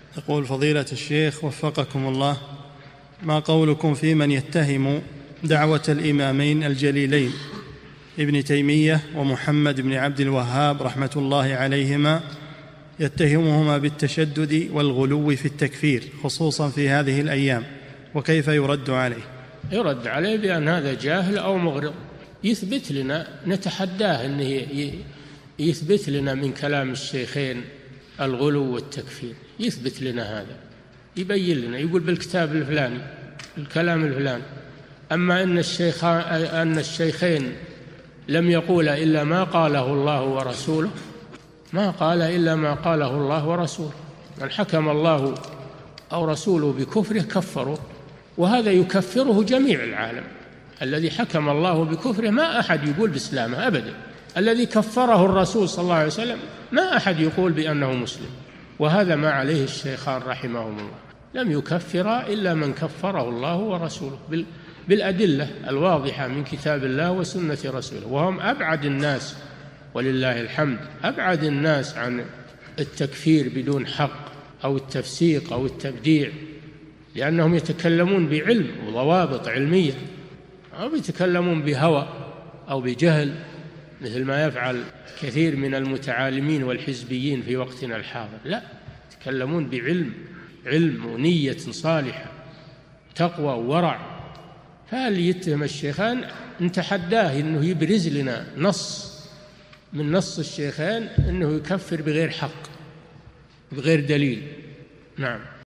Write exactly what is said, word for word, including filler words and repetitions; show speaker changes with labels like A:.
A: يقول فضيلة الشيخ وفقكم الله، ما قولكم في من يتهم دعوة الإمامين الجليلين ابن تيمية ومحمد بن عبد الوهاب رحمة الله عليهما، يتهمهما بالتشدد والغلو في التكفير خصوصا في هذه الأيام، وكيف يرد عليه؟
B: يرد عليه بأن هذا جاهل أو مغرض، يثبت لنا، نتحداه أنه يثبت لنا من كلام الشيخين الغلو والتكفير، يثبت لنا هذا، يبين لنا، يقول بالكتاب الفلاني الكلام الفلاني. أما أن الشيخ أن الشيخين لم يقول إلا ما قاله الله ورسوله، ما قال إلا ما قاله الله ورسوله، من حكم الله أو رسوله بكفره كفره، وهذا يكفره جميع العالم. الذي حكم الله بكفره ما أحد يقول بإسلامه أبدا، الذي كفره الرسول صلى الله عليه وسلم ما أحد يقول بأنه مسلم، وهذا ما عليه الشيخان رحمهم الله، لم يكفر إلا من كفره الله ورسوله بالأدلة الواضحة من كتاب الله وسنة رسوله، وهم أبعد الناس ولله الحمد، أبعد الناس عن التكفير بدون حق أو التفسيق أو التبديع، لأنهم يتكلمون بعلم وضوابط علمية، أو يتكلمون بهوى أو بجهل مثل ما يفعل كثير من المتعالمين والحزبيين في وقتنا الحاضر. لا، يتكلمون بعلم، علم ونية صالحة، تقوى وورع. فهل يتهم الشيخان؟ نتحداه أنه يبرز لنا نص من نص الشيخين أنه يكفر بغير حق بغير دليل. نعم.